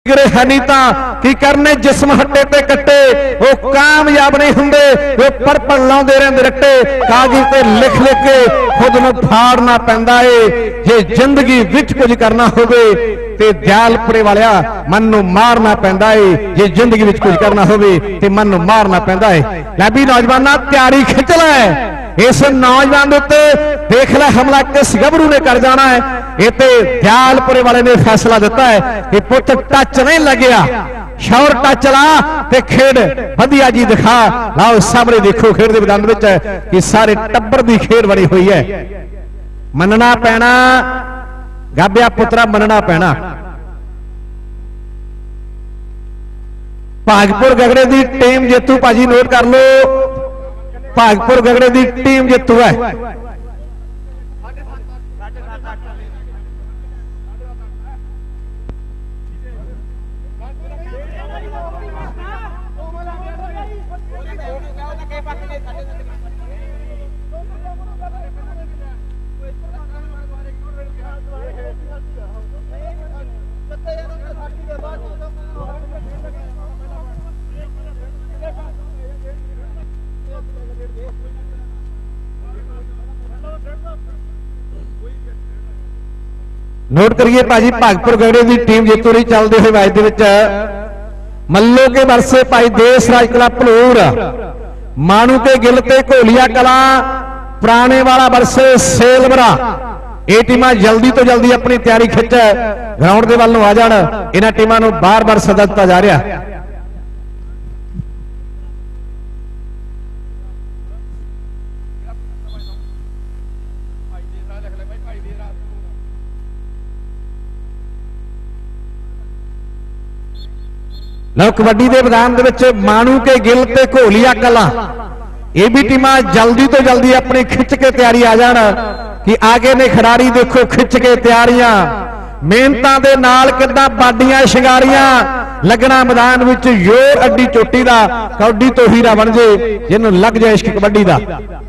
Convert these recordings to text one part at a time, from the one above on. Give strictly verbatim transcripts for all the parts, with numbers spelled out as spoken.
हनी की करने जिस्म हट्टे ते कट्टे वो कामयाब नहीं होंगे वो परपल लाउंदे रहंदे रट्टे कागज ते लिख लिख के खुद नूं फाड़ना पैंदा है जे जिंदगी विच कुछ करना होवे ते दयालपुरे वालिया मन नूं मारना पैंदा है जे जिंदगी विच कुछ करना होवे ते मन नूं मारना पैंदा है। लै भी नौजवाना तैयारी खिंच लै इस नौजवान उत्ते देख लै हमला किस गभरू ने कर जाना है। ये तो दयालपुरे वाले ने फैसला दिता है कि पुत टच नहीं लग्या शौर टच ला ते खेड वधिया जी दिखा लाओ सामने देखो खेड के मैदान में कि सारे टब्बर की खेड बनी हुई है। मनना पैना गाबिया पुत्रा मनना पैना। भागपुर गगड़े की टीम जेतू भाजी नोट कर लो भागपुर गगड़े की टीम जेतू है। नोट करिए भाजी भागपुर गगड़े की टीम जेतू रही चलते हुए मैच के मल्लो के बरसे भाई देश राज कला भलूर मानू के गिल ते घोलिया कला पुराने वाला बरसे सेलवरा ये टीमां जल्दी तो जल्दी अपनी तैयारी खिंच ग्राउंड के वालों आ जान। इन्हां टीमां नूं बार बार सदा दिता जा रहा। लो कबड्डी के मैदान मानू के गिल ते घोलिया कला ये भी टीमां जल्दी तो जल्दी अपनी खिंच के तैयारी आ जान कि आगे ने खिडारी देखो खिंच के तैयारियां मेहनतां दे नाल किद्दां बाडियां शिंगारियां लगना मैदान में योर अड्डी चोटी का कबड्डी तो हीरा बन जे जिन्हों लग जाए इश्क कबड्डी का।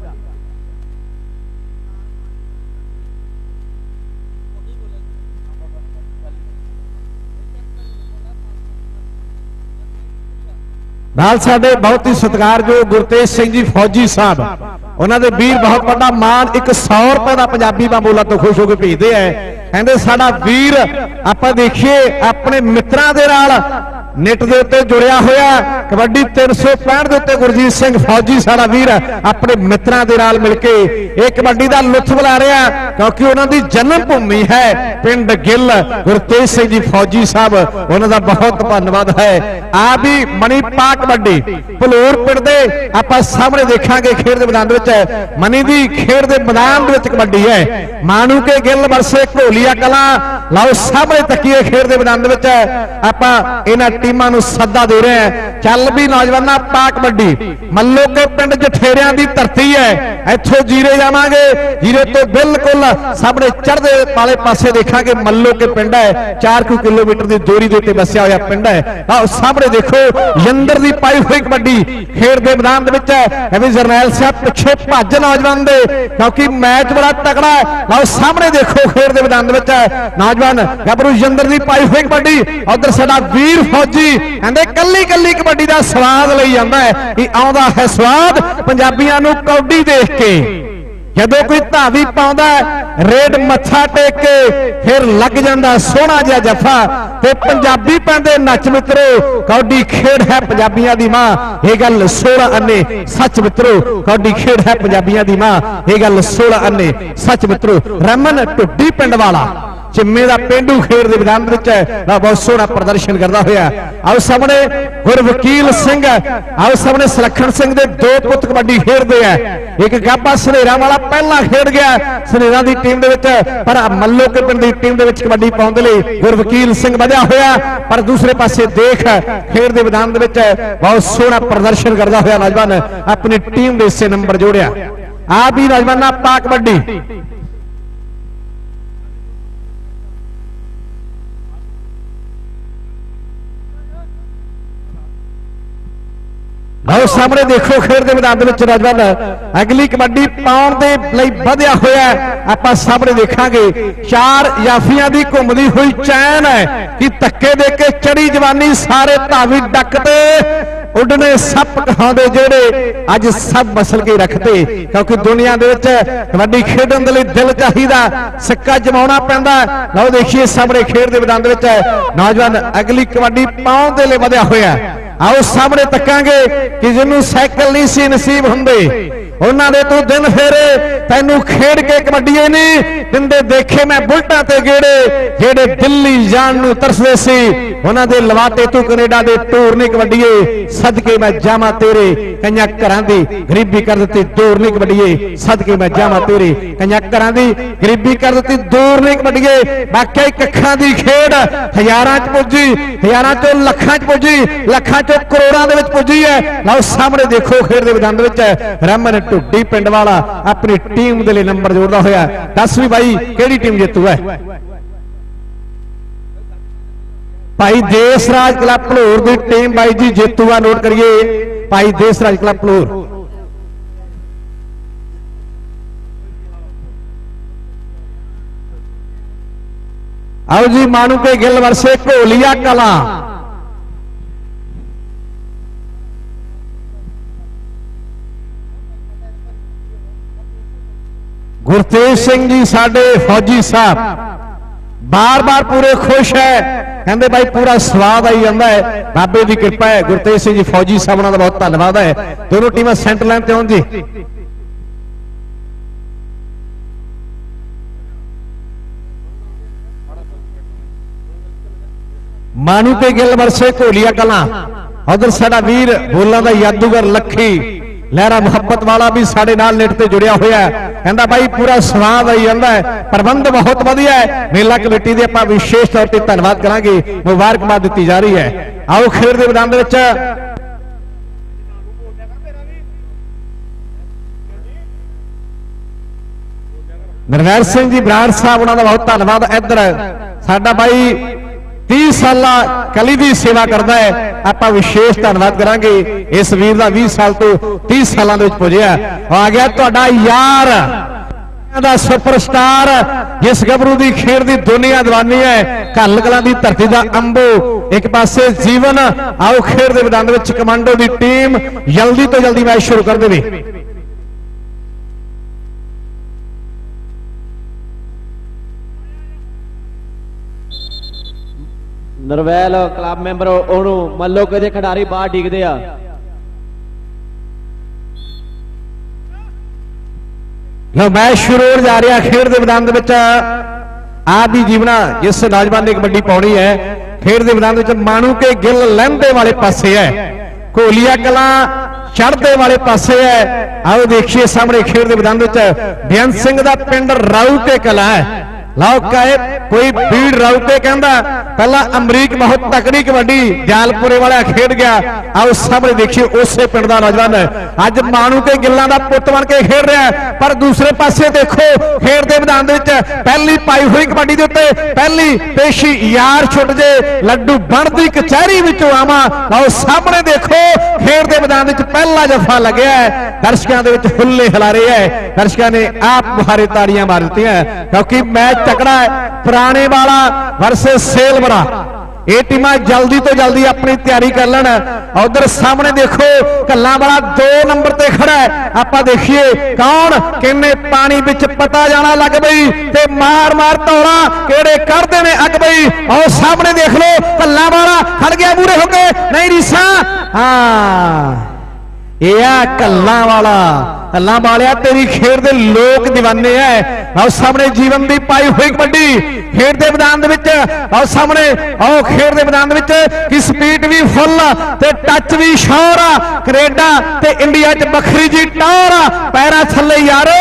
नाल साडे बहुत ही सत्कारयोग गुरतेज सिंह जी फौजी साहब उन्होंने वीर बहुत बड़ा मान एक सौ रुपए का पंजाबी मामूला तो खुश होकर भेजते हैं कहते साडा वीर आपां देखिए अपने मित्रां दे नाल नेट के उत्ते जुड़िया होया कबड्डी तीन सौ पैंठ के उत्ते गुरजीत सिंह फौजी साडा वीर अपने मित्रां दे नाल मिलके ये कबड्डी का लुत्फ ला रहा क्योंकि उन्होंने जन्म भूमि है पिंड गिल गुरतेज सिंह जी फौजी साहब उन्होंने बहुत धन्यवाद है। आ भी मनी पा कबड्डी भलूर पिंड दे आपां सामने देखांगे खेड दे मैदान विच मनी दी खेड दे मैदान विच कबड्डी है मानू के गिल वर्से घोलिया कला लाओ सामने तकीए खेड दे मैदान विच आपां इन्हां टीमां नूं सद्दा दे रहे हैं। चल भी नौजवाना पा कबड्डी मल्लो के पिंड जठेरियां दी धरती है इत्थों जीरे जावांगे जीरे तो बिल्कुल सामने चढ़दे वाले पासे देखांगे मल्लो के पिंड है चार कु किलोमीटर की दूरी के उत्ते बसिया होया पिंड है। आओ सामने देखो यंदर दी पाई हुई कबड्डी खेड दे मैदान दे विच है जरनैल साहब पिछे भज नौजवान दे क्योंकि मैच बड़ा तगड़ा है। आओ सामने देखो खेड दे मैदान दे विच नौजवान गबरू यंदर दी पाई हुई कबड्डी उधर साडा वीर फौजी कहंदे कल्ली कल्ली कबड्डी दा स्वाद लई जांदा है कि आउंदा है स्वाद पंजाबियां नूं कबड्डी देख के जदों कोई धावी पाउंदा रेड मत्था टेक के फिर लग जांदा सोहना जिहा जफा ते पंजाबी पैंदे नच मित्रो कबड्डी खेड है पंजाबियां दी मां ये गल सोलह अन्ने सच मित्रो कबड्डी खेड है पंजाबियां दी मां ये गल सोलह अन्ने सच मित्रो। रमन ढुड्डी पिंड वाला चिम्मे का पेंडू खेड के मैदान बहुत सोहना प्रदर्शन करता हुआ। आओ सामने गुरवकील सिंह आओ सामने सुलखन सिंह के दो पुत कबड्डी खेडते हैं एक गाबा सनेरा वाला पहला खेड गया सनेरा की टीम पर मल्लो के पिंड की टीम कबड्डी पाने लिए गुरवकील सिंह बढ़िया होया पर दूसरे पासे देख खेड के मैदान बहुत सोहना प्रदर्शन करता हुआ नौजवान अपनी टीम के हिस्से नंबर जोड़िया। आ भी नौजवान पा कबड्डी आओ सामने देखो खेड के मैदान नौजवान अगली कबड्डी पाउण दे लई वधिया होया आपां सामने देखांगे चार याफियां दी घुमदी हुई चैन है कि धक्के दे के चढ़ी जवानी सारे धावी डकते उडने सप कहांदे जेड़े अज सब मसल के रखते क्योंकि दुनिया दे विच कबड्डी खेडण दे लई दिल चाहिदा सिक्का जमाउणा पैंदा। लओ देखिए सामने खेड दे मैदान दे विच नौजवान अगली कबड्डी पाउण दे लई वधिया होया। आओ सामने तकांगे कि जिन्होंने साइकिल नहीं सी नसीब होंदे उन्होंने तू दिन फेरे तेनू खेड के कबड्डी नहीं दिंदे देखे मैं बुलटा ते गेड़े जेड़े दिल्ली जान नू तरसदे सी उन्होंने लवाते तू कनेडा दे टूर नहीं कबड्डीए सदके मैं जावा तेरे कईयां घरां दी गरीबी कर दी दूर नहीं कबड्डीए सदके मैं जावा तेरे कईयां घरां दी गरीबी कर दी दूर नहीं कबड्डीए। बाकी कखां दी खेड हजारां च पुजी हजारां चों लखां च पुजी लखां चों करोड़ां दे विच पुजी है। लओ सामने देखो खेड दे मैदान दे विच रमन ढुड्डी पिंड वाला अपनी टीम दे लई नंबर जोड़दा होया। दस भी भाई केड़ी टीम जेतू है? भाई देसराज क्लब भलौर की टीम भाई जी जेतू आ नोट करिए भाई देसराज क्लब भलौर। आओ जी मानू के गिल वर्षे घोलिया कला गुरतेज सिंह जी साडे फौजी साहब बार बार पूरे खुश है कहते भाई पूरा स्वाद आई जाता है बाबे की कृपा है। गुरतेज सिंह जी फौजी साहब उन्होंने बहुत धन्यवाद है। दोनों टीम सेंटर लाइन ते आउण जी। मानू के गिल वर्षे घोलिया कलां उधर साडा वीर बोलां दा जादूगर लखी लहरा मुहब्बत वाला भी साडे नाल नेट ते जुड़िया होया कहंदा भाई पूरा स्वाद आई जांदा है प्रबंध बहुत वधिया है। मेला कमेटी दे आपां विशेष तौर ते धन्नवाद करांगे मुबारकबाद दी जा रही है। आओ खेड दे मैदान दे विच नरवैर सिंह जी बराड़ साहब उन्हां दा बहुत धन्नवाद। इधर साडा भाई तीस साल कली की सेवा करता है आपां विशेष धन्यवाद करांगे इस वीर का बीस साल तो तीस सालों के पुजया आ गया तुहाडा यार दा सुपरस्टार जिस गभरू की खेड की दुनिया दीवानी है घल कलां की धरती का अंबो एक पासे जीवन। आओ खेड के मैदान में कमांडो की टीम जल्दी तो जल्दी मैच शुरू कर देवे। नरवैल क्लब मैंबर ओनू मल्लो कदे खिडारी बाहर डिगदे आ लो मैच शुरू हो जा रहा खेड के मैदान आदि जीवना जिस नौजवान ने कबड्डी पाउणी है खेड के मैदान मानू के गिल लहंदे वाले पासे है घोलिया कलां चढ़ते वाले पासे है। आओ देखिए सामने खेड के मैदान बेअंत सिंह का पिंड राउटे कला है। लाओ काए कोई भीड़ राउटे कहता पहला अमरीक बहुत तकड़ी कबड्डी जालपुरे वाला खेड गया। आओ सामने देखिए उसे पिंड का नौजवान अज मानू के गिल्लां दा पुत बन के खेड रहा है। पर दूसरे पासे देखो खेड के मैदान पहली पाई हुई कबड्डी के उत्ते पहली पेशी यार छुट जे लड्डू बनती कचहरी विचों आवा। आओ सामने देखो खेड के मैदान पहला जफा लग्या है दर्शकों के हुल्ले हिला रहे हैं। दर्शकों ने आप मुहारे ताड़ियां मार दी क्योंकि मैच तकड़ा है पुराने वाला वर्सेस सेलवरा। ये टीमां जल्दी तो जल्दी अपनी तैयारी कर लेना। उधर सामने देखो कल्ला वाला दो नंबर ते खड़ा है। आपां देखिए कौन किन्ने पानी विच पता जाना लग पई ते मार मार तौड़ा केड़े करदे ने अग पई। और सामने देख लो कल्ला वाला खड़ गया मूरे हो गए नहीं रिसा हाँ कल्ला वाला कल्ला वालिया तेरी खेड दे लोक दीवाने है। और सामने जीवन की पाई हुई कबड्डी खेड के मैदान और सामने आओ खेड के मैदान की स्पीड भी फुल ते टच भी शौर आ कनेडा ते इंडिया च बखरी जी टौर आ पैरा थले यारो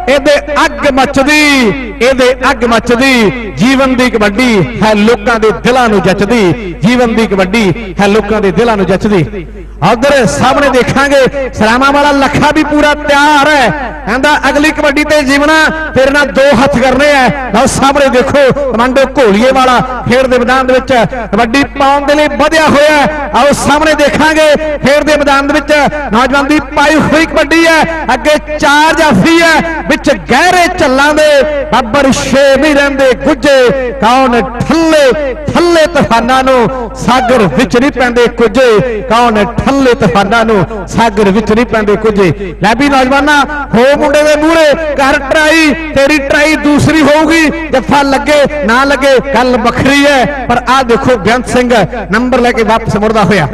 ਇਹਦੇ ਅੱਗ ਮੱਚਦੀ ਇਹਦੇ ਅੱਗ ਮੱਚਦੀ ਜੀਵਨ ਦੀ ਕਬੱਡੀ ਹੈ ਲੋਕਾਂ ਦੇ ਦਿਲਾਂ ਨੂੰ ਜੱਚਦੀ ਜੀਵਨ ਦੀ ਕਬੱਡੀ ਹੈ ਲੋਕਾਂ ਦੇ ਦਿਲਾਂ ਨੂੰ ਜੱਚਦੀ। ਉਧਰ ਸਾਹਮਣੇ ਦੇਖਾਂਗੇ ਸਰਾਵਾਂ ਵਾਲਾ ਲੱਖਾ ਵੀ ਪੂਰਾ ਤਿਆਰ ਹੈ ਕਹਿੰਦਾ ਅਗਲੀ ਕਬੱਡੀ ਤੇ ਜੀਵਨਾ ਤੇਰੇ ਨਾਲ ਦੋ ਹੱਥ ਕਰਨੇ ਆ। ਲਓ ਸਾਹਮਣੇ ਦੇਖੋ ਕਮਾਂਡੋ ਘੋਲੀਏ ਵਾਲਾ ਖੇਡ ਦੇ ਮੈਦਾਨ ਦੇ ਵਿੱਚ ਕਬੱਡੀ ਪਾਉਣ ਦੇ ਲਈ ਵਧਿਆ ਹੋਇਆ। ਆਓ ਸਾਹਮਣੇ ਦੇਖਾਂਗੇ ਖੇਡ ਦੇ ਮੈਦਾਨ ਦੇ ਵਿੱਚ ਨੌਜਵਾਨ ਦੀ ਪਾਈ ਹੋਈ ਕਬੱਡੀ ਹੈ। ਅੱਗੇ ਚਾਰ ਜਾਫੀ ਹੈ ਵਿੱਚ ਗਹਿਰੇ ਝੱਲਾਂ ਦੇ ਬੱਬਰ ਛੇ ਨਹੀਂ ਰਹਿੰਦੇ ਗੁੱਜੇ ਕੌਣ ਠੱਲੇ ਠੱਲੇ ਤੂਫਾਨਾਂ ਨੂੰ ਸਾਗਰ ਵਿੱਚ ਨਹੀਂ ਪੈਂਦੇ ਕੁਝੇ ਕੌਣ ਠੱਲੇ ਤੂਫਾਨਾਂ ਨੂੰ ਸਾਗਰ ਵਿੱਚ ਨਹੀਂ ਪੈਂਦੇ ਕੁਝੇ। ਲੈ ਵੀ ਨੌਜਵਾਨਾ ਹੋ ਮੁੰਡੇ ਦੇ ਮੂਹਰੇ ਕਰ ਟਰਾਈ ਤੇਰੀ ਟਰਾਈ ਦੂਸਰੀ ਹੋਊਗੀ ਜੱਫਾ ਲੱਗੇ ਨਾ ਲੱਗੇ ਗੱਲ ਵੱਖਰੀ ਹੈ। ਪਰ ਆਹ ਦੇਖੋ ਬੇਅੰਤ ਸਿੰਘ ਨੰਬਰ ਲੈ ਕੇ ਵਾਪਸ ਮੁੜਦਾ ਹੋਇਆ।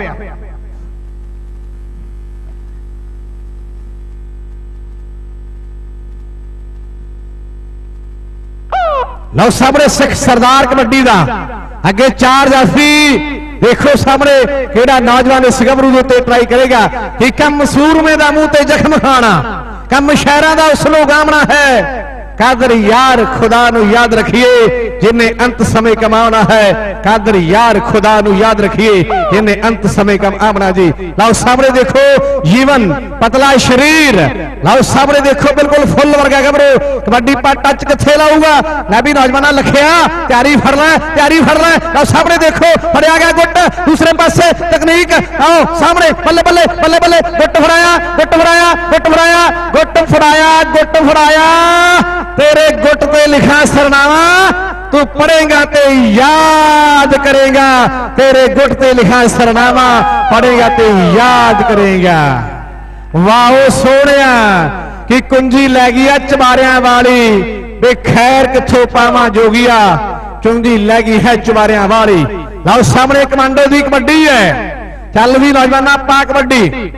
ਲਓ ਸਾਹਮਣੇ ਸਿੱਖ ਸਰਦਾਰ ਕਬੱਡੀ ਦਾ ਅੱਗੇ ਚਾਰ ਜਾਫੀ ਦੇਖੋ ਸਾਹਮਣੇ ਕਿਹੜਾ ਨੌਜਵਾਨ ਇਸ ਗੱਭਰੂ ਦੇ ਉੱਤੇ ਟਰਾਈ ਕਰੇਗਾ ਕਿ ਕੰਮ ਸੂਰਮੇ ਦਾ ਮੂੰਹ ਤੇ ਜ਼ਖਮ ਖਾਣਾ ਕੰਮ ਸ਼ਹਿਰਾਂ ਦਾ ਉਸ ਨੂੰ ਗਾਮਣਾ ਹੈ। ਕਾਦਰ ਯਾਰ ਖੁਦਾ ਨੂੰ ਯਾਦ ਰੱਖੀਏ ਜਿਨੇ ਅੰਤ ਸਮੇਂ ਕਮਾਉਣਾ ਹੈ। ਕਾਦਰ ਯਾਰ ਖੁਦਾ ਨੂੰ ਯਾਦ ਰੱਖੀਏ ਜਿਨੇ ਅੰਤ ਸਮੇਂ ਕਮਾਉਣਾ ਜੀ। ਲਓ ਸਾਹਮਣੇ ਦੇਖੋ ਜੀਵਨ ਪਤਲਾ ਸ਼ਰੀਰ ਲਓ ਸਾਹਮਣੇ ਦੇਖੋ ਬਿਲਕੁਲ ਫੁੱਲ ਵਰਗਾ ਗੱਭਰੂ ਕਬੱਡੀ ਪਾ ਟੱਚ ਕਿੱਥੇ ਲਾਊਗਾ। ਲੈ ਵੀ ਨੌਜਵਾਨਾਂ ਲਖਿਆ ਤਿਆਰੀ ਫੜ ਲੈ ਤਿਆਰੀ ਫੜ ਲੈ। ਲਓ ਸਾਹਮਣੇ ਦੇਖੋ ਫੜਿਆ ਗਿਆ ਗੁੱਟ ਦੂਸਰੇ ਪਾਸੇ ਤਕਨੀਕ ਆਓ ਸਾਹਮਣੇ ਬੱਲੇ ਬੱਲੇ ਬੱਲੇ ਬੱਲੇ ਗੁੱਟ ਫੜਾਇਆ ਗੁੱਟ ਫੜਾਇਆ ਗੁੱਟ ਫੜਾਇਆ ਗੁੱਟ ਫੜਾਇਆ ਗੁੱਟ ਫੜਾਇਆ तेरे गुट पे लिखा सरनामा तू पढ़ेगा ते याद करेगा तेरे गुट पे लिखा सरनामा पढ़ेगा ते याद करेगा। वाहो सोनिया कि कुंजी लै गई चबारिया वाली बे खैर किथों पावा जोगिया कुंजी लै गई है चबारिया वाली। लाओ सामने कमांडो दी कबड्डी है चल भी नौजवाना पा कबड्डी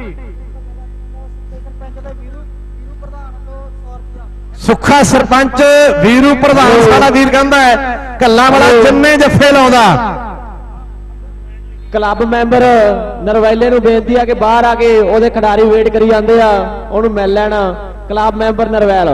सुखा सरपंच वीरू प्रधान साडा वीर कहंदा है कल्ला वाला जिन्ने जफे लाउंदा। क्लब मैंबर नरवैले नूं बेनती है कि बाहर आके ओदे खिडारी वेट करी जांदे आ ओनू मिल लेना क्लब मैंबर नरवैल।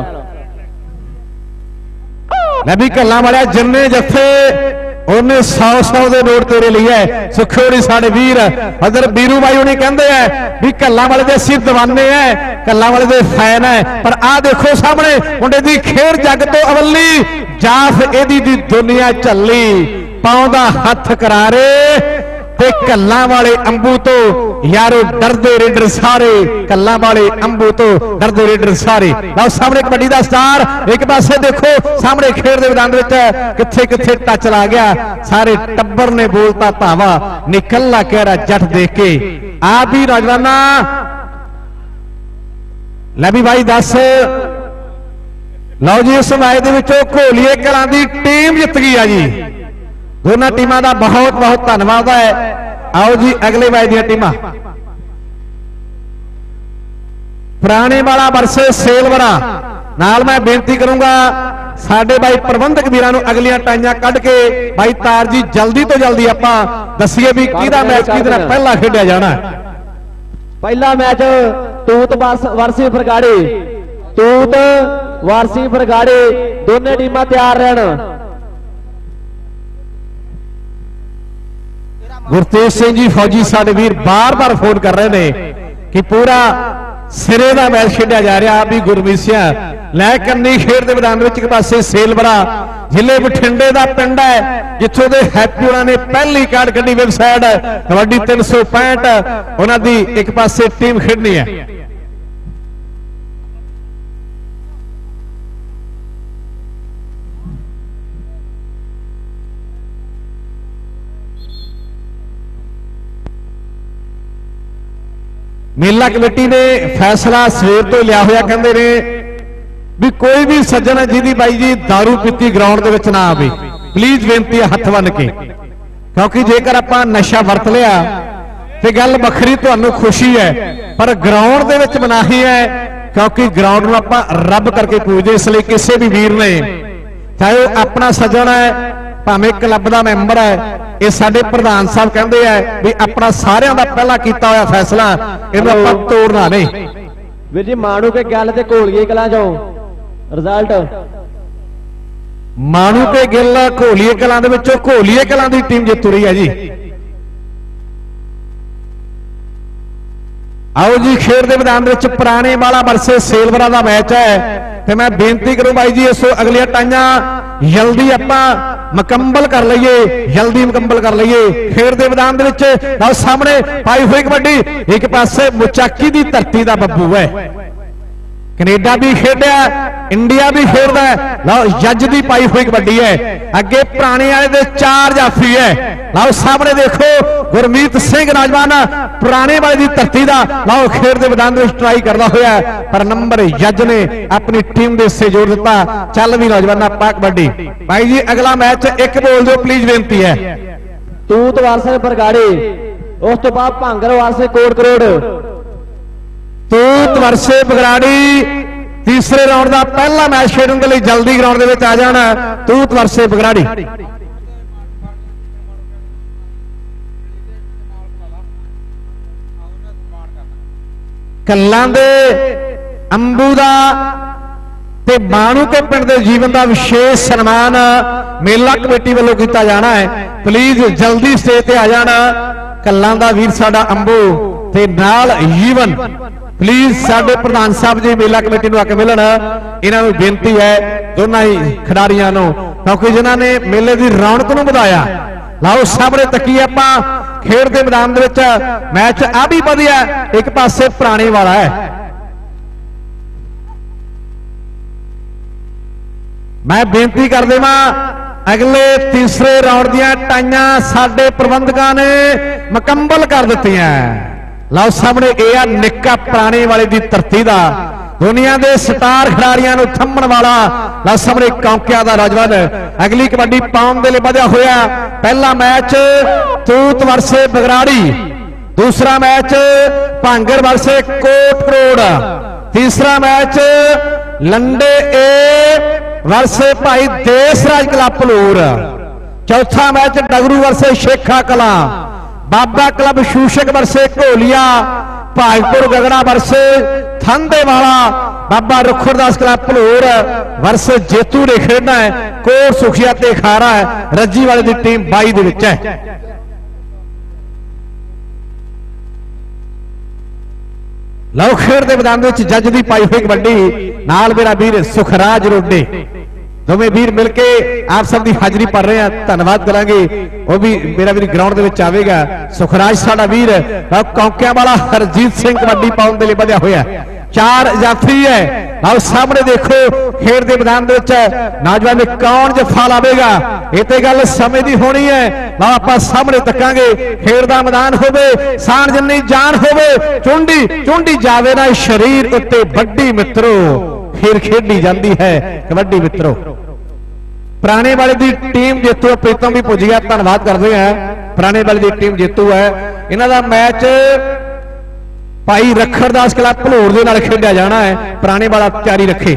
मैं भी कल्ला वाला जिन्ने जफे उन्हें सौ सौ के नोट तेरे लिए सुखो नहीं साढ़े वीर अगर बीरू भाई उन्हें कहते हैं भी कल्ला वाले दे सिर दवाने है कल्ला वाले दे फैन है। पर आ देखो सामने मुंडे दी खेड जग तो अवली जाफ एदी दी दुनिया चली पाउंदा हथ करारे ते कल्ला वाले अंबू तो यारो डरदे रेडर सारे कल्ला वाले अंबू तो डरदे रेडर सारे। लाओ सामने कबड्डी दा स्टार एक पासे देखो सामने खेड दे मैदान विच किथे किथे टच ला गया सारे टब्बर ने बोलता धावा निकलना कह रहा जट देख के आ भी नौजवाना। ले भी भाई दस लो जी इस मैच दे विचों घोलीए कलां दी टीम जित गई है जी। दोनों टीमों का बहुत बहुत धन्यवाद है। आओ जी अगले मैच दी टीमां पुराने वाला वर्सेस सेलवरा नाल मैं बेनती करूंगा साडे भाई प्रबंधक वीरां नूं अगलियां टाइयां कढ के भाई तार जी जल्दी तो जल्दी आपां दसीए भी किहदा मैच किहदे नाल पहला खेडिया जाना। पहला मैच तूत वारसी फरगाड़ी तूत वारसी फरगाड़ी दोनों टीमां तैयार रहन। गुरतेज सिंह जी फौजी साडे वीर बार बार फोन कर रहे हैं कि पूरा सिरे का मैच खेडिया जा रहा भी गुरमीसिया लै कन्नी खेड के मैदान एक पासे सेलवरा जिले बठिंडे का पिंड है जिथों के हैप्पी उन्होंने ने पहली कार्ड कड्डी वेबसाइट कबड्डी तीन सौ पैंठ उन्होंने एक पासे टीम खेडनी है। मेला कमेटी ने फैसला सवेर तो लिया हुआ कहते ने भी कोई भी सज्जन जिहदी बाई जी दारू पीती ग्राउंड दे विच ना आवे प्लीज बेनती है हथ बन के क्योंकि जेकर आपां नशा वरत लिया तो गल वखरी तुहानूं खुशी है पर ग्राउंड दे विच मनाही है क्योंकि ग्राउंड नूं आपां रब करके पूजदे। इसलिए किसी भी वीर ने चाहे वह अपना सज्जन है भावें क्लब का मैंबर है ये साडे प्रधान साहब कहते हैं भी अपना सारियां दा पहला कीता होया फैसला इहनूं आपां तोड़ना नहीं। वीर जी माणू के गल ते घोलिए कलां चों ਰਿਜ਼ਲਟ ਮਾਣੂ ਤੇ ਗਿੱਲ ਘੋਲੀਏ ਕਲਾਂ ਦੇ ਵਿੱਚੋਂ ਘੋਲੀਏ ਕਲਾਂ ਦੀ ਟੀਮ ਜਿੱਤ ਰਹੀ ਹੈ ਜੀ। आओ जी खेड के मैदान में पुराने वाला वर्सेस सेलवरा का मैच है तो मैं बेनती करूं भाई जी इसो अगलियां टाइयां जल्दी आपां मुकम्मल कर लईए जल्दी मुकम्मल कर लईए। खेड के मैदान के सामने पाई हुई कबड्डी एक पासे मुचाकी की धरती का बब्बू है कनेडा भी खेडिया इंडिया भी खेलता है। लो जज की पाई हुई कबड्डी है अगे पुराने वाले दे चार जाफी है। लो सामने देखो गुरमीत सिंह नौजवान पुराने वाले की धरती का लो खेड के मैदान में ट्राई करता हुआ पर नंबर जज ने अपनी टीम के हिस्से जोड़ दिता। चल भी नौजवान पा कबड्डी भाई जी अगला मैच एक बोल दो प्लीज बेनती है। तूत वारसे बरगाड़ी उस तो बाद भांगर वारसे कोट करोड़ तूत वर्षे बगराड़ी तीसरे राउंड का पहला मैच खेडने के लिए जल्दी ग्राउंड के आ जाना तूत वर्षे बगराड़ी। कल्लां दे अंबू दा ते माणू के पिंड दे जीवन का विशेष सन्मान मेला कमेटी वालों किया जाना है। प्लीज जल्दी स्टेज ते आ जाना कल्लां दा वीर साडा अंबू ते नाल जीवन प्लीज साडे प्रधान साहब जी मेला कमेटी नूं आके मिलन इन्हां नूं बेनती है दोनों ही खिडारियां नूं क्योंकि जिन्हां ने मेले की रौनक नूं वधाया। लाओ सामने तकी आपां खेड के मैदान दे विच मैच आ भी वधिया एक पासे पुराने वाला है। मैं बेनती कर देवां अगले तीसरे राउंड दियां टाइयां साडे प्रबंधकां ने मुकम्मल कर दित्तियां। लो सामने यह आ निक्का पुराने वाले की धरती का दुनिया के स्टार खिडारियां नूं थम्मण वाला लो सामने कौंकिया का नौजवान अगली कबड्डी पाउण दे लई वधिया होया। पहला मैच तूत वर्से बगराड़ी दूसरा मैच भांगर वर्से कोट करोड़ तीसरा मैच लंडे ए वर्से भाई देसराज क्लब भलूर चौथा match Dagru versus Shekha Kalan Baba club Shushak versus Gholia Bhajpur Gagra versus Thandewala Baba Rukhardas club Bhalur versus जेतू ने खेडना है। कोट सुखिया ते खारा है रज्जी वाले की टीम बाई दे विच है। लो खेड के मैदान में जज की पाई हुई कबड्डी नाल मेरा वीर सुखराज रोडे दोवें वीर मिलके आप सब की हाजिरी भर रहे हैं धन्यवाद करांगे। वो भी मेरा वीर ग्राउंड के विच आवेगा सुखराज साडा वीर कौंकिया वाला हरजीत सिंह कबड्डी पाउण दे लई वधिया होया चार जाफी है। आओ सामने देखो खेड के मैदान के विच नौजवान में कौन जफा लावेगा ये तो गल समय की होनी है। आओ आपां सामने तकांगे खेड दा मैदान होवे सान जिन्नी जान होवे चुंडी चुंडी जावे ना शरीर उत्ते बड्डी मित्रो फिर खेडी जाती है कबड्डी मित्रों। पुराने वाले की टीम जेतू प्रीतम भी पुज गया धन्यवाद करते हैं पुराने वाले की टीम जेतू है। इन्हां दा मैच भाई रखड़दास क्लब भलूर दे नाल खेडिया जाना है पुराने वाला तैयारी रखे।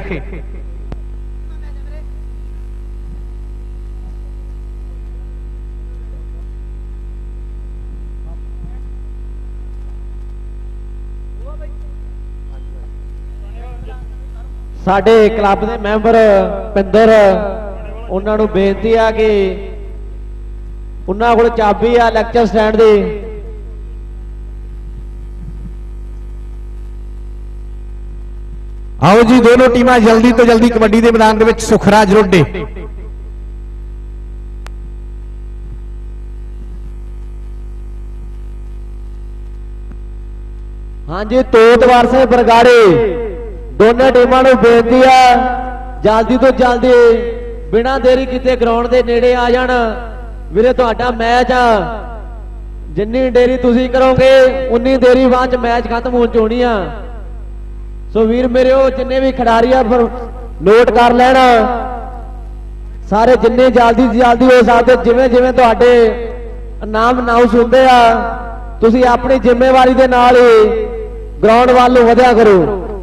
साडे क्लब के मैंबर पिंदर उन्हां नूं बेनती आ कि उन्हां कोल चाबी आ लैक्चर स्टैंड दी आओ जी दोनों टीमां जल्दी तो जल्दी कबड्डी के मैदान के विच सुखराज रोडे हाँ जी तोत वारसे बरगाड़े दोनों टीमों को बेनती है जल्दी तो जल्दी बिना देरी किते ग्राउंड के नेड़े आ जान वीरे तुहाडा मैच आ जिन्नी देरी तुसी करोगे उन्नी देरी बाद मैच खत्म होने च होनी आ। सो वीर मेरे हो जिन्ने भी खिडारी आ फिर नोट कर लेना सारे जिन्ने जल्दी जल्दी हो सकते जिवें जिवें तुहाडे नाम अनाउंस हुंदे आ तुसी अपनी जिम्मेवारी दे नाल ही ग्राउंड वाल वधिया करो।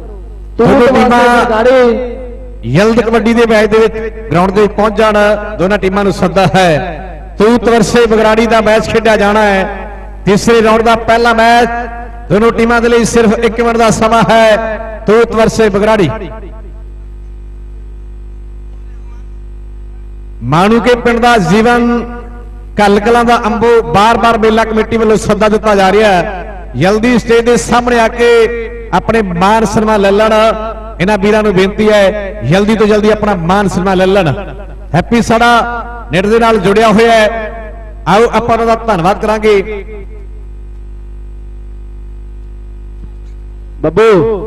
जल्द कबड्डी के मैच ग्राउंड के पहुंच जाना दोनों टीमों सदा है। तूत वर्से बगराड़ी का मैच खेड़ा जाना है तीसरे राउंड का पहला मैच दोनों टीमों के लिए सिर्फ एक मिनट का समा है। तूत वर्से बगराड़ी ਮਾਣੂਕੇ ਪਿੰਡ ਦਾ ਜੀਵਨ ਘੱਲ ਕਲਾਂ ਦਾ ਅੰਬੋ ਬਾਰ ਬਾਰ ਮੇਲਾ ਕਮੇਟੀ ਵੱਲੋਂ ਸੱਦਾ ਦਿੱਤਾ ਜਾ ਰਿਹਾ ਹੈ। ਜਲਦੀ ਸਟੇਜ ਦੇ ਸਾਹਮਣੇ ਆ ਕੇ ਆਪਣੇ ਮਾਨ ਸਨਮਾਨ ਲੈ ਲੈਣ। ਇਹਨਾਂ ਵੀਰਾਂ ਨੂੰ ਬੇਨਤੀ ਹੈ ਜਲਦੀ ਤੋਂ ਜਲਦੀ ਆਪਣਾ ਮਾਨ ਸਨਮਾਨ ਲੈ ਲੈਣ। ਹੈਪੀ ਸਾਡਾ ਨੈਟ ਦੇ ਨਾਲ ਜੁੜਿਆ ਹੋਇਆ ਹੈ। ਆਓ ਆਪਾਂ ਉਹਨਾਂ ਦਾ ਧੰਨਵਾਦ ਕਰਾਂਗੇ। ਬੱਬੂ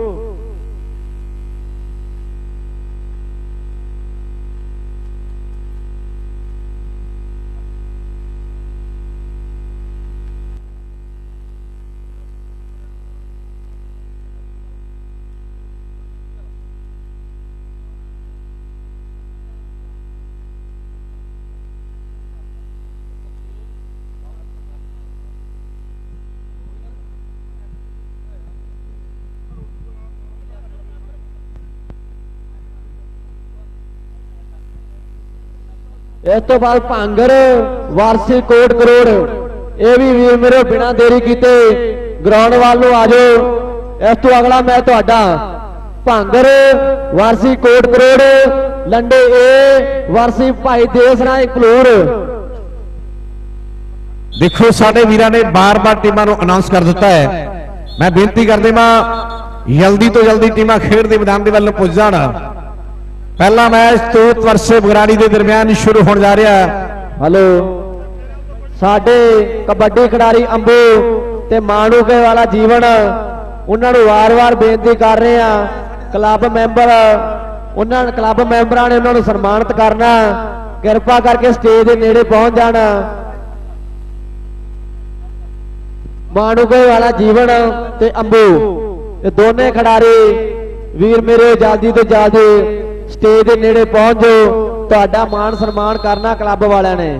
ਇਸ ਤੋਂ ਬਾਅਦ ਭਾਂਗਰ ਵਾਰਸੀ ਕੋਟ ਕਰੋੜ, ਇਹ ਵੀ ਵੀਰ ਮੇਰੇ ਬਿਨਾਂ ਦੇਰੀ ਕੀਤੇ ਗਰਾਊਂਡ ਵੱਲ ਨੂੰ ਆ ਜਾਓ। ਇਸ ਤੋਂ ਅਗਲਾ ਮੈਚ ਤੁਹਾਡਾ ਭਾਂਗਰ ਵਾਰਸੀ ਕੋਟ ਕਰੋੜ ਲੰਡੇ ਏ ਵਾਰਸੀ ਭਾਈ ਦੇਸ ਰਾਏ ਕਲੂਰ। ਦੇਖੋ ਸਾਡੇ ਵੀਰਾਂ ਨੇ ਬਾਰ-ਬਾਰ ਟੀਮਾਂ ਨੂੰ ਅਨਾਉਂਸ ਕਰ ਦਿੱਤਾ ਹੈ। ਮੈਂ ਬੇਨਤੀ ਕਰਦੇ ਮਾਂ ਜਲਦੀ ਤੋਂ ਜਲਦੀ ਟੀਮਾਂ ਖੇਡ ਦੇ ਮੈਦਾਨ ਦੇ ਵੱਲ ਪੁੱਜ ਜਾਣ। ਪਹਿਲਾ ਮੈਚ ਤੋਤ ਵਰਸੇ ਬਗਰਾੜੀ ਦੇ ਦਰਮਿਆਨ ਸ਼ੁਰੂ ਹੋਣ ਜਾ ਰਿਹਾ ਹੈ। ਹਲੋ ਸਾਡੇ ਕਬੱਡੀ ਖਿਡਾਰੀ ਅੰਬੂ ਤੇ ਮਾਣੂਕੇ ਵਾਲਾ ਜੀਵਨ, ਉਹਨਾਂ ਨੂੰ ਵਾਰ-ਵਾਰ ਬੇਨਤੀ ਕਰ ਰਹੇ ਆ ਕਲੱਬ ਮੈਂਬਰ, ਉਹਨਾਂ ਕਲੱਬ ਮੈਂਬਰਾਂ ਨੇ ਉਹਨਾਂ ਨੂੰ ਸਨਮਾਨਿਤ ਕਰਨਾ, ਕਿਰਪਾ ਕਰਕੇ ਸਟੇਜ ਦੇ ਨੇੜੇ ਪਹੁੰਚ ਜਾਣ। ਮਾਣੂਕੇ ਵਾਲਾ ਜੀਵਨ ਤੇ ਅੰਬੂ ਇਹ ਦੋਨੇ ਖਿਡਾਰੀ ਵੀਰ ਮੇਰੇ ਜਲਦੀ ਤੋਂ ਜਲਦੀ ਸਟੇਜ ਦੇ ਨੇੜੇ ਪਹੁੰਚ ਜਾਓ। ਤੁਹਾਡਾ ਮਾਣ ਸਨਮਾਨ ਕਰਨਾ ਕਲੱਬ ਵਾਲਿਆਂ ਨੇ।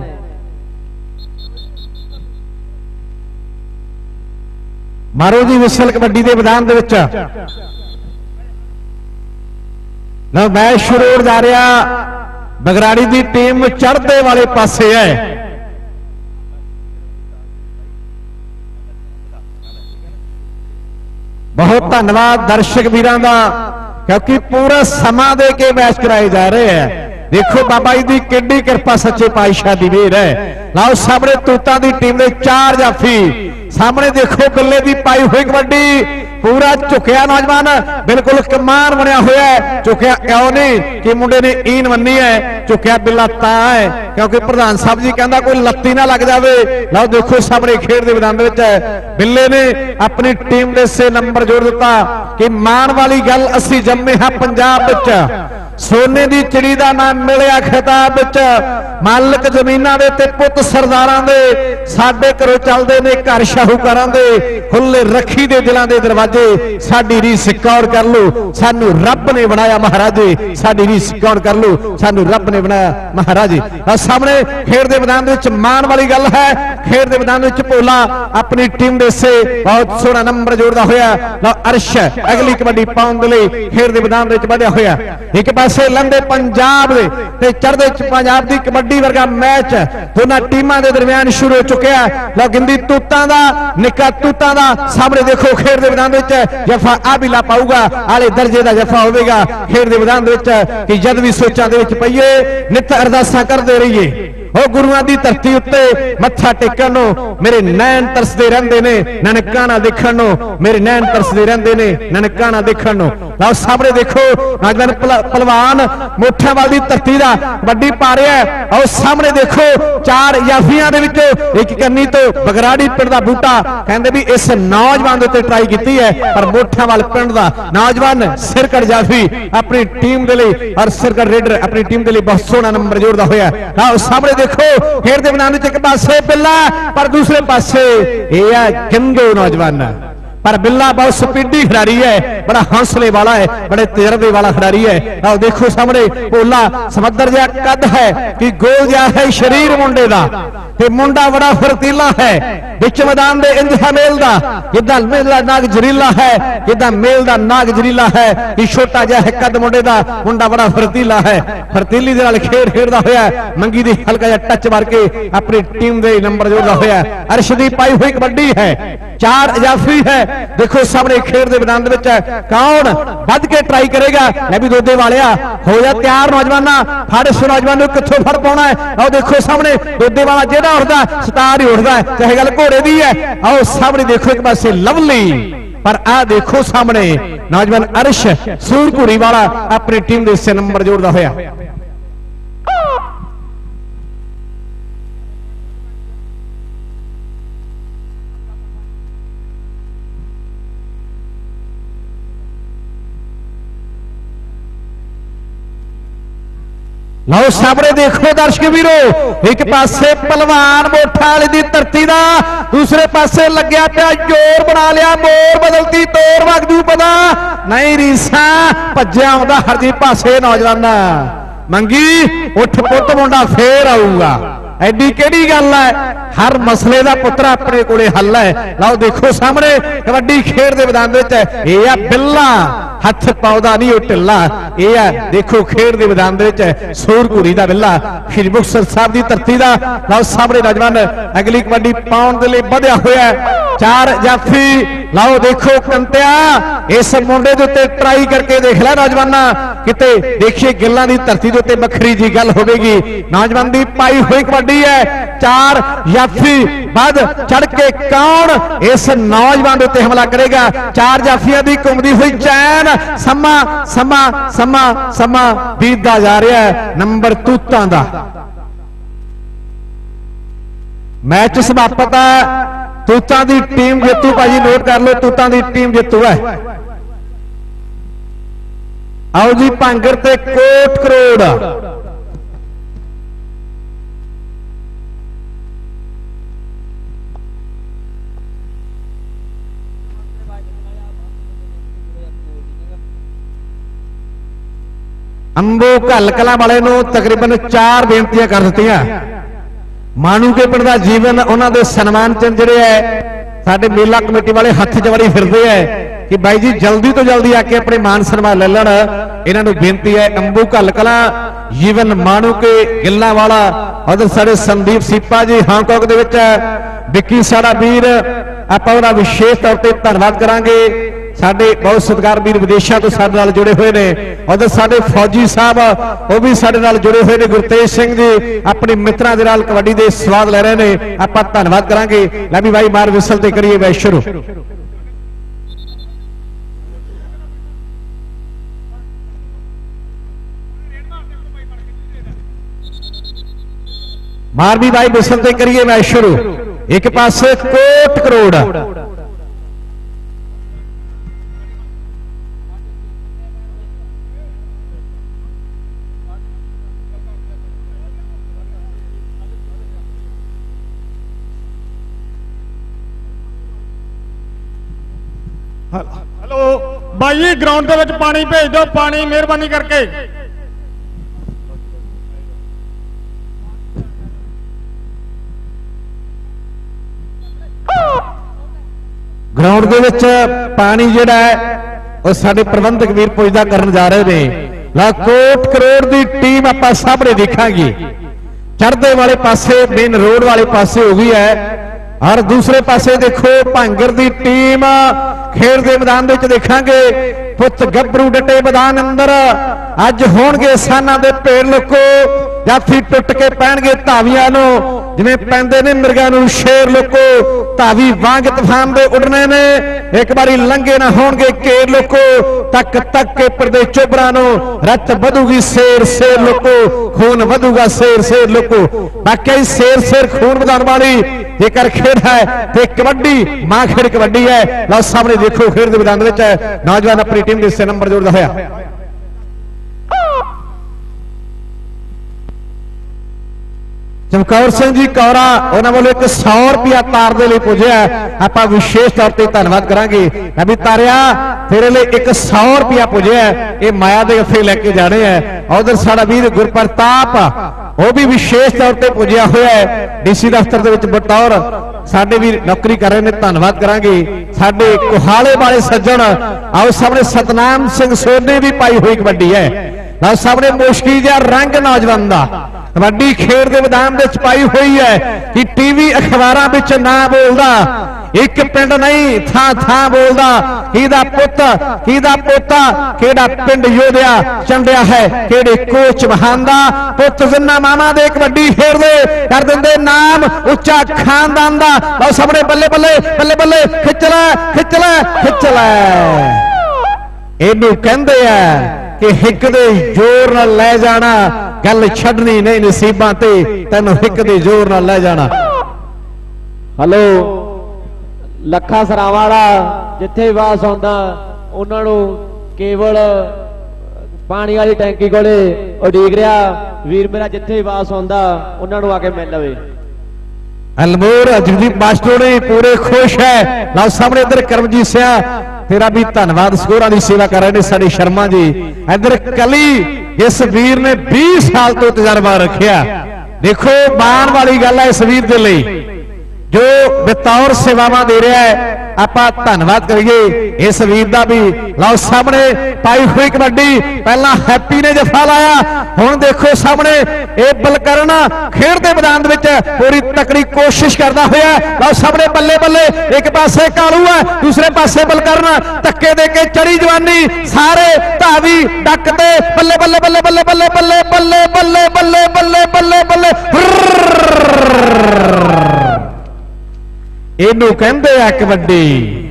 ਮਾਰੋ ਜੀ ਵਿਸਲ ਕਬੱਡੀ ਦੇ ਮੈਦਾਨ ਦੇ ਵਿੱਚ ਨਾ ਮੈਚ ਸ਼ੁਰੂ ਹੋ ਜਾ ਰਿਹਾ। ਬਗਰਾੜੀ ਦੀ ਟੀਮ ਚੜ੍ਹਦੇ ਵਾਲੇ ਪਾਸੇ ਹੈ। ਬਹੁਤ ਧੰਨਵਾਦ ਦਰਸ਼ਕ ਵੀਰਾਂ ਦਾ, ਕਿਉਂਕਿ ਪੂਰਾ ਸਮਾਂ ਦੇ ਕੇ ਮੈਚ ਕਰਾਏ ਜਾ ਰਹੇ ਹੈ। ਦੇਖੋ ਬਾਬਾ ਜੀ ਦੀ ਕਿੰਨੀ ਕਿਰਪਾ ਸੱਚੇ ਪਾਤਸ਼ਾਹ ਦੀ ਮਿਹਰ ਹੈ। ਲਓ ਸਾਹਮਣੇ ਤੂਤਾਂ ਦੀ ਟੀਮ ਦੇ ਚਾਰ ਜਾਫੀ, ਸਾਹਮਣੇ ਦੇਖੋ ਬਿੱਲੇ ਦੀ ਪਾਈ ਹੋਈ ਕਬੱਡੀ, ਪੂਰਾ ਝੁਕਿਆ ਨੌਜਵਾਨ, ਬਿਲਕੁਲ ਕਮਾਨ ਬਣਿਆ ਹੋਇਆ ਹੈ। ਝੁਕਿਆ ਕਿਉਂ ਨਹੀਂ ਕਿ ਮੁੰਡੇ ਨੇ ਈਨ ਮੰਨੀ ਹੈ, ਝੁਕਿਆ ਬਿੱਲਾ ਤਾਂ ਹੈ ਕਿਉਂਕਿ ਪ੍ਰਧਾਨ ਸਾਹਿਬ ਜੀ ਕਹਿੰਦਾ ਕੋਈ ਲੱਤੀ ਨਾ ਲੱਗ ਜਾਵੇ। ਲਓ ਦੇਖੋ ਸਾਹਮਣੇ ਖੇਡ ਦੇ ਮੈਦਾਨ ਦੇ ਵਿੱਚ ਹੈ। ਬਿੱਲੇ ਨੇ ਆਪਣੀ ਟੀਮ ਦੇ ਸੇ ਨੰਬਰ ਜੋੜ ਦਿੱਤਾ ਕਿ ਮਾਣ ਵਾਲੀ ਗੱਲ ਅਸੀਂ ਜੰਮੇ ਹਾਂ ਪੰਜਾਬ ਵਿੱਚ, ਸੋਨੇ ਦੀ ਚਿੜੀ ਦਾ ਨਾਮ ਮਿਲਿਆ ਖਿਤਾਬ ਵਿੱਚ, ਮਾਲਕ ਜ਼ਮੀਨਾਂ ਦੇ ਤੇ ਪੁੱਤ ਸਰਦਾਰਾਂ ਦੇ, ਸਾਡੇ ਘਰੋਂ ਚੱਲਦੇ ਨੇ ਘਰ ਸ਼ਾਹੂਕਾਰਾਂ ਦੇ, ਖੁੱਲੇ ਰੱਖੀ ਦੇ ਦਿਲਾਂ ਦੇ ਦਰਵਾਜ਼ੇ, ਸਾਡੀ ਰੀਸ ਸਿਕੌਰ ਕਰ ਲੋ ਸਾਨੂੰ ਰੱਬ ਨੇ ਬਣਾਇਆ ਮਹਾਰਾਜੇ, ਸਾਡੀ ਰੀਸ ਸਿਕੌਰ ਕਰ ਲੋ ਸਾਨੂੰ ਰੱਬ ਨੇ ਬਣਾਇਆ ਮਹਾਰਾਜੇ। ਸਾਹਮਣੇ ਖੇਡ ਦੇ ਮੈਦਾਨ ਦੇ ਵਿੱਚ ਮਾਣ ਵਾਲੀ ਗੱਲ ਹੈ। ਖੇਡ ਦੇ ਮੈਦਾਨ ਵਿੱਚ ਭੋਲਾ ਆਪਣੀ ਟੀਮ ਦੇ ਸੇ ਬਹੁਤ ਸੋਹਣਾ ਨੰਬਰ ਜੋੜਦਾ ਹੋਇਆ। ਲਓ ਅਰਸ਼ ਅਗਲੀ ਕਬੱਡੀ ਪਾਉਣ ਦੇ ਲਈ ਖੇਡ ਦੇ ਮੈਦਾਨ ਵਿੱਚ ਵਧਿਆ ਹੋਇਆ। ਇੱਕ ਪਾਸੇ ਲੰਦੇ ਪੰਜਾਬ ਦੇ ਤੇ ਚੜ੍ਹਦੇ ਪੰਜਾਬ ਦੀ ਕਬੱਡੀ ਵਰਗਾ ਮੈਚ ਦੋਨਾਂ ਟੀਮਾਂ ਦੇ ਦਰਮਿਆਨ ਸ਼ੁਰੂ ਹੋ ਚੁੱਕਿਆ। ਲਓ ਗਿੰਦੀ ਤੂਤਾਂ ਦਾ ਨਿੱਕਾ ਤੂਤਾਂ ਦਾ ਸਾਹਮਣੇ ਦੇਖੋ ਖੇਡ ਦੇ ਮੈਦਾਨ ਵਿੱਚ ਜਫਾ ਆ ਵੀ ਲਾ ਪਾਊਗਾ, ਆਲੇ ਦਰਜੇ ਦਾ ਜਫਾ ਹੋਵੇਗਾ ਖੇਡ ਦੇ ਮੈਦਾਨ ਦੇ ਵਿੱਚ ਕਿ ਜਦ ਵੀ ਸੋਚਾਂ ਦੇ ਵਿੱਚ ਪਈਏ ਨਿਤ ਅਰਦਾਸਾਂ ਕਰਦੇ ਰਹੀਏ। ਉਹ ਗੁਰੂਆਂ ਦੀ ਧਰਤੀ ਉੱਤੇ ਮੱਥਾ ਟੇਕਣ ਨੂੰ ਮੇਰੇ ਨੈਣ ਤਰਸਦੇ ਰਹਿੰਦੇ ਨੇ, ਨਨਕਾਣਾ ਦੇਖਣ ਨੂੰ ਮੇਰੇ ਨੈਣ ਤਰਸਦੇ ਰਹਿੰਦੇ ਨੇ, ਨਨਕਾਣਾ ਦੇਖਣ ਨੂੰ। ਲਓ ਸਾਹਮਣੇ ਦੇਖੋ ਨੌਜਵਾਨ ਪਹਿਲਵਾਨ ਮੋਠਿਆਂ ਵਾਲ ਦੀ ਧਰਤੀ ਦਾ ਕਬੱਡੀ ਪਾ ਰਿਹਾ। ਆਓ ਸਾਹਮਣੇ ਦੇਖੋ ਚਾਰ ਜਾਫੀਆਂ ਦੇ ਵਿੱਚੋਂ ਇੱਕ ਕੰਨੀ ਤੋਂ ਬਗਰਾੜੀ ਪਿੰਡ ਦਾ ਬੂਟਾ, ਕਹਿੰਦੇ ਵੀ ਇਸ ਨੌਜਵਾਨ ਦੇ ਉੱਤੇ ਟਰਾਈ ਕੀਤੀ ਹੈ ਪਰ ਮੋਠਿਆਂ ਵਾਲ ਪਿੰਡ ਦਾ ਨੌਜਵਾਨ ਸਿਰਕੜ ਜਾਫੀ ਆਪਣੀ ਟੀਮ ਦੇ ਲਈ ਔਰ ਸਿਰਕੜ ਰੇਡਰ ਆਪਣੀ ਟੀਮ ਦੇ ਲਈ ਬਹੁਤ ਸੋਹਣਾ ਨੰਬਰ ਜੋੜਦਾ ਹੋਇਆ। ਆਓ ਸਾਹਮਣੇ ਦੇਖੋ ਖੇਡ ਦੇ ਮੈਦਾਨ ਵਿੱਚ ਇੱਕ ਪਾਸੇ ਬਿੱਲਾ ਪਰ ਦੂਸਰੇ ਪਾਸੇ ਇਹ ਹੈ ਗਿੰਦੋ ਨੌਜਵਾਨ, पर बिल्ला बहुत स्पीडी खिडारी है, बड़ा हौसले वाला है, बड़े तजर्बे वाला खिडारी है। आओ देखो सामने भोला समंदर जहा कद है कि गोल जहा है शरीर मुंडे दा ते मुंडा बड़ा फुर्तीला है, बिच मैदान दे इंतहा मेल दा जिदा मेल दा नाग जरीला है, जिदा मेल दा नाग जरीला है कि छोटा जहा है कद मुंडे दा, मुंडा बड़ा फुर्तीला है, फुर्तीली दे नाल खेड खेडदा होया मंगी दी हल्का जहा टच मार के अपनी टीम दे नंबर जोड़दा होया। अर्शदीप पाई हुई कबड्डी है, चार जाफी है। देखो सामने खेड के मैदान कौन वध के ट्राई करेगा। मैं भी दोदे वाले हो जा तैयार नौजवाना फड़ इस नौजवान कितों फड़ पाना है। आओ देखो सामने दोदे वाला जेड़ा उठता सतार ही उठता है चाहे गल घोड़े की है। आओ सामने देखो एक पासे लवली पर आ देखो सामने नौजवान अर्श सूरपुरी वाला अपनी टीम के हिस्से नंबर जोड़ता होया। लो सामने देखो दर्शक वीरो एक पासे पहलवान मोठा वाली दी धरती दा दूसरे पासे लग्या पिया जोर बना लिया मोर बदलती तोर वगदू पता नहीं रीसा भज्या आउंदा हरजी पासे नौजवान मंगी उठ पुट मुंडा फिर आऊगा। एडी केड़ी गल है हर मसले का पुत्रा अपने कोले हल है। लो देखो सामने कबड्डी खेड के मैदान यह बिल्ला हथ पाउदा नहीं वो ढिला यह है। देखो खेड के मैदान सूरपुरी का बिल्ला श्री मुक्तसर साहब की धरती का। लो सामने नौजवान अगली कबड्डी पाउण के लिए बढ़िया होया चार जाफी। लाओ देखो कंतिया इस मुंडे के उत्ते ट्राई करके देख ला नौजवाना किते देखिए गिल्लां की धरती के उत्ते बखरी जी गल होगी। नौजवान की पाई हुई कबड्डी है चार जाफी बद चढ़ के कौन इस नौजवान उत्ते हमला करेगा। चार जाफिया की घूमती हुई चैन समा समा समा समा बीतता जा रहा है नंबर तूतां दा। मैच समाप्त है तूतां दी टीम जितू भाजी नोट कर लो तूतां दी टीम जितू है। आओ जी भांगर ते कोट करोड़ अंबो घल कला वाले तकरीबन चार बेनतियां कर दित्तियां। मानू के पिंड का जीवन उन्होंने सन्मान चिन्ह जिहड़े है साडे मेला कमेटी वाले हथ जवारी फिरदे है कि बाई जी जल्दी तो जल्दी आके अपने मान सन्मान ले लैण। इन्हां नूं बेनती है अंबू घल कला जीवन मानू के गिल्ला वाला उधर साडे संदीप सीपा जी हांगकांग दे विच विक्की साडा वीर आपां उहदा विशेष तौर ते धन्नवाद करांगे। साडे बहुत सत्कार वीर विदेशों तो साडे नाल जुड़े हुए ने उधर साडे फौजी साहब वो भी साडे नाल जुड़े हुए ने गुरतेज सिंह जी अपने मित्रां दे नाल कबड्डी दे स्वाद ले रहे ने आपां धन्नवाद करांगे। लै भी भाई मार विसल ते करिए मैच शुरू। मार भी भाई विसल ते करिए मैच शुरू। एक पासे कोट करोड़ हेलो भाई ग्राउंड के पानी भेज दो पानी मेहरबानी करके। ग्राउंड के विच पानी जिहड़ा है वो साडे प्रबंधक वीर पुजदा करन जा रहे ने। ला कोट करोड़ की टीम आपां सामने देखांगे चढ़दे वाले पासे मेन रोड वाले पासे हो गई है और दूसरे पासे देखो भांगर की टीम खेल के मैदान देखांगे पुत गभरू डटे मैदान अंदर अज होणगे साना दे पेड़ लोको जाफी टुट के पैणगे धावियां नूं जिवें पैंदे ने मिर्गां नूं शेर लोको धावी वांग तूफान दे उड़ने ने एक बारी लंघे ना होणगे घेर लोको तक तक के परदे चोबरां नूं रत वधूगी शेर शेर लोको खून वधूगा शेर शेर लोको। बाकी शेर शेर खून वधाउण वाली जेकर खेड है तो कबड्डी मां खेड कबड्डी है। लो सामने देखो खेड के मैदान विच नौजवान अपनी टीम के हिस्से नंबर जोड़दा होया। चमकौर सिंह जी कौरा उन्होंने वालों एक सौ रुपया तार दे लिए पुजया आप विशेष तौर पर धन्यवाद करांगे। अभी तारिया तेरे लिए एक सौ रुपया पुजया ये माया के हथे लैके जाने हैं। उधर साडा वीर गुरप्रताप वो भी विशेष तौर पर पुजया हुआ है डीसी दफ्तर के बतौर साडे वीर नौकरी कर रहे हैं धन्यवाद करांगे। साडे कोहाले वाले सज्जन आओ सामने सतनाम सिंह सोने भी पाई हुई कबड्डी है। लो सामने मुश्किल जहा रंग नौजवान का कबड्डी खेड के मैदान में पाई हुई है कि टीवी अखबारां विच ना बोलदा, एक पिंड नहीं थां थां बोलदा, किहदा पुत्त किहदा पोता किहड़ा पिंड योधिया चंडिया है, किहड़े कोच महान दा पुत्त जिन्ना मामा दे कबड्डी खेडदे कर दिंदे नाम उच्चा खानदान दा। लो सामने बल्ले बल्ले बल्ले बल्ले खिच लै खिच लै खिच लै, इहनूं कहंदे आ कि हिक दे जोर नाल लै जाना, गल छड्डनी नहीं नसीबां ते, तैनूं हिक दे जोर नाल लै जाना। हलो ਲੱਖਾ ਸਰਾਵਾਂ ਵਾਲਾ ਜਿੱਥੇ ਵਾਸ ਆਉਂਦਾ ਉਹਨਾਂ ਨੂੰ ਕੇਵਲ ਪਾਣੀ ਵਾਲੀ ਟੈਂਕੀ ਕੋਲੇ ਉਡੀਕ ਰਿਹਾ ਵੀਰ ਮੇਰਾ, ਜਿੱਥੇ ਵਾਸ ਆਉਂਦਾ ਉਹਨਾਂ ਨੂੰ ਆ ਕੇ ਮਿਲ ਲਵੇ। अलमोर जगदीप मास्टरों पूरे खुश है। लो सामने इधर करमजीत सिंह तेरा भी धन्यवाद, स्कोरां की सेवा कर रहे हैं साडी शर्मा जी। इधर कली इस वीर ने बीस साल तो तजर्बा रखिया, देखो माण वाली गल है इस वीर दे लई जो बतौर सेवावां दे रहा है, आपां धन्नवाद करिए इस वीर दा भी। लो सामने पाई हुई कबड्डी, पहला हैप्पी ने जफा लाया, हुण देखो सामने ये बलकरण खेड दे मैदान विच पूरी तकड़ी कोशिश करदा होया। लो सामने बल्ले बल्ले एक पासे कालू है, दूसरे पासे बलकरण धक्के दे के चढ़ी जवानी, सारे धावी डकते बल्ले बल्ले बल्ले बल्ले बल्ले बल्ले बल्ले बल्ले बल्ले बल्ले बल्ले बल्ले इनू कहंदे आ कबड्डी।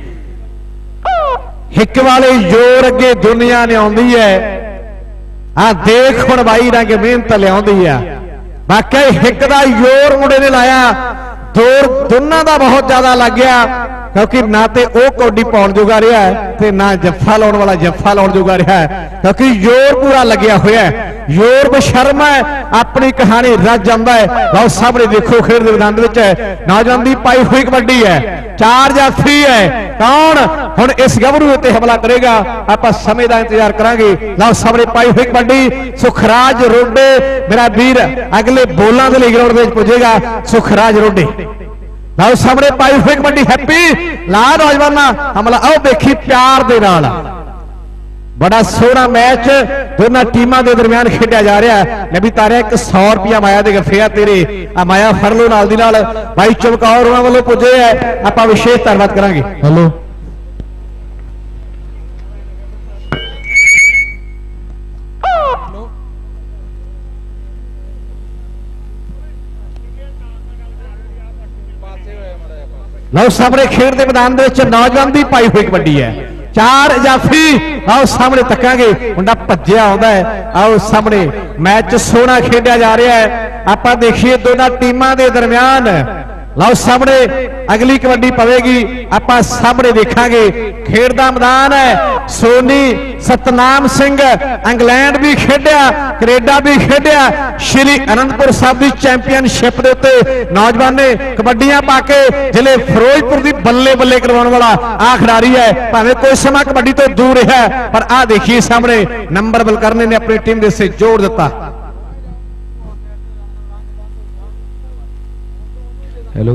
हिक वाले जोर अगे दुनिया ने आउंदी है, आ देख हुण बाई रंग मेहनत लियाउंदी है। वाकई हिक दा जोर मुंडे ने लाया, जोर दोनों का बहुत ज्यादा लग गया, क्योंकि ना तो वह कौडी पाउण जोगा रहा है ते ना जफ्फा लाउण वाला जफ्फा लाउण जोगा रहा है, क्योंकि जोर पूरा लग्या होया है। जोर बशर्म है, अपनी कहानी रच जांदा है। लो सामने देखो खेड दे मैदान विच नौजवान दी पाई हुई कबड्डी है, चार जाफी है, कौन हुण इस गभरू उत्ते हमला करेगा, आपां समय दा इंतजार करांगे। लो सामने पाई हुई कबड्डी, सुखराज रोडे मेरा वीर अगले बोलां दे लई ग्राउंड विच पुजेगा, सुखराज रोडे। लो सामने पाई हुई कबड्डी, हैप्पी ला नौजवाना हमला, आओ देखी प्यार दे नाल बड़ा सोहना मैच दोनों टीमों के दरमियान खेडिया जा रहा है। मैं भी तारे एक सौ रुपया माया दे गफिया तेरे आ माया फड़ लो नाल दी नाल भाई चमकौर उन्होंने वालों पुजे है, आप विशेष धन्यवाद करांगे। हेलो लो सामने खेड के मैदान नौजवान की पाई हुई कबड्डी है, चार जाफी। आओ सामने तकांगे, मुंडा भज्जिया आउंदा है। आओ सामने मैच सोहना खेडिया जा रहा है, आपां देखिए दोनों टीमां दे दरमियान। लो सामने अगली कबड्डी पवेगी, आपां सामने देखांगे। खेड दा मैदान है, सोनी सतनाम सिंह इंग्लैंड भी खेडिया, कनेडा भी खेडिया, श्री आनंदपुर साहब की चैंपीयनशिप के उत्ते नौजवान ने कबड्डियां पाके जिले फिरोजपुर की बल्ले बल्ले करवाने वाला आ खिडारी है। भावें कोई समा कबड्डी तो दूर है, पर आ देखिए सामने नंबर बलकरने ने अपनी टीम के से जोड़ दिता। हेलो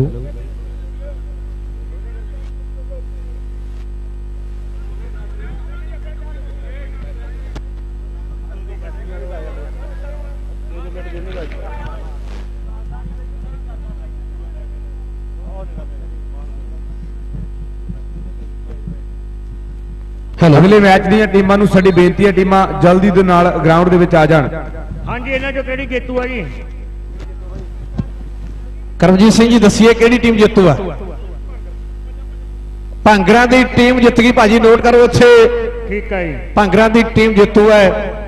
अगले मैच दी टीमां नूं साडी बेनती है, टीमां जल्दी दे नाल ग्राउंड दे विच आ जाण। हां जी, इन्हां चों किहड़ी जेतू है जी? करमजीत सिंह जी दसिए किहड़ी टीम जेतू है? भांगरा दी टीम जित गई भाजी, नोट करो उत्थे। ठीक है जी, भांगरा दी टीम जेतू है।